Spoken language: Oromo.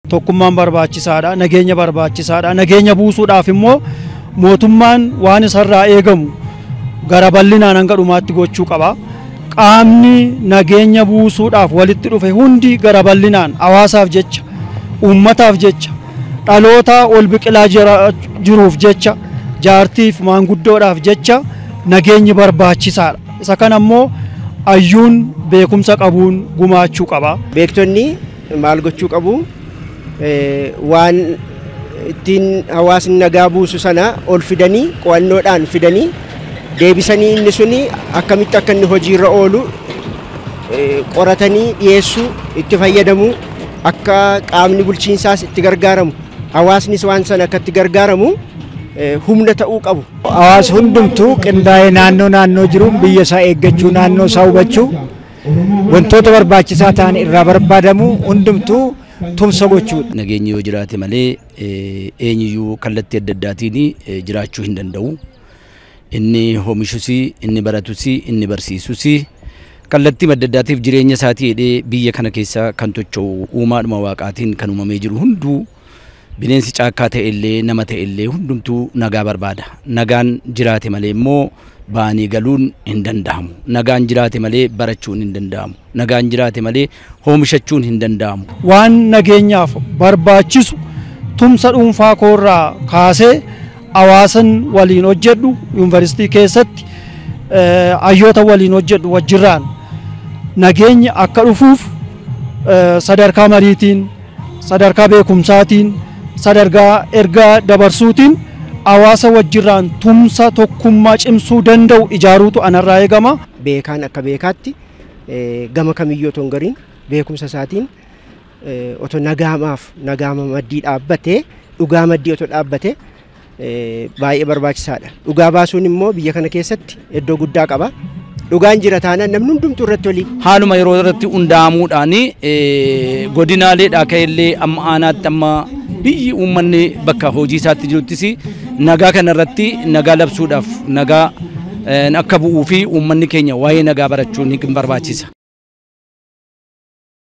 Tokkummaan barbaachisaadha, nageenya barbaachisaadha. Nageenya buusuudhaaf immoo mootummaan waan isarraa eegamu gara bal'inaan hanga dhumaatti gochuu qaba. Qaamni nageenya buusuudhaaf walitti dhufe hundi gara bal'inaan hawaasaaf jecha, uummataaf jecha, dhaloota ol biqilaa jiruuf jecha, jaartiif maanguddoodhaaf jecha nageenyi barbaachisaadha. Isa kana immoo ayyuun beekumsa qabuun gumaachuu qaba. Beektonni maal gochuu qabu? Waan ittiin hawaasni nagaa buusu sana ol fidanii qo'annoodhaan fidanii deebisanii inni suni akkamitti akka inni hojiirra oolu qoratanii dhiyeessuu, itti fayyadamu, akka qaamni bulchiinsaas itti gargaaramu, hawaasnis waan sana akka itti gargaaramu humna ta'uu qabu. Hawaasni hundumtuu qindaa'ee naannoo jiruun biyya isaa eeggachuu, naannoo isaa hubachuu, wantoota barbaachisaa ta'an irraa barbaadamu hundumtuu tumsa gochuudha. Nageenyi yoo jiraate malee eenyuyyuu kallattii adda addaatiin jiraachuu hin danda'u. Inni oomishusi, inni baratusi, inni barsiisusi kallattii adda addaatiif jireenya isaatii hidhee biyya kana keessa kan tocho'u uumaadhuma waaqaatiin kan uumamee jiru hunduu bineensi caakkaa ta'e illee nama ta'e illee hundumtuu nagaa barbaada. Nagaan jiraate malee immoo baanii galuun hin danda'amu. Nagaan jiraate malee barachuun hin danda'amu. Nagaan jiraate malee oomishachuun hin danda'amu. Waan nageenyaaf barbaachisu tumsa dhuunfaa koorraa kaasee hawaasan waliin hojjedhu yuunivarsiitii keessatti hayyoota waliin hojjedhu wajjirraan nageenyi akka dhufuuf sadarkaa mariitiin, sadarkaa beekumsaatiin, sadarkaa ergaa dabarsuutiin hawaasa wajjirraan tumsa tokkummaa cimsuu danda'u ijaaruutu anarraa eegama. Beekaan akka beekaatti gama kamiyyuu otoo hin gariin beekumsa isaatiin otoo nagaama maddii dhaabbatee dhugaa maddii otoo dhaabbatee baay'ee barbaachisaadha. Dhugaa baasuun immoo biyya kana keessatti iddoo guddaa qaba. Dhugaan jira taanaan namni hundumtuu irratti olii. Haaluma yeroo irratti hundaa'amuudhaan godinaaleedhaa ka'ellee amma aanaatti amma biyyi uummanni bakka hojii isaatti jiruttis nagaa kana irratti nagaa labsuudhaaf nagaa akka bu'uu fi uummanni keenya waa'ee nagaa barachuun ni barbaachisa.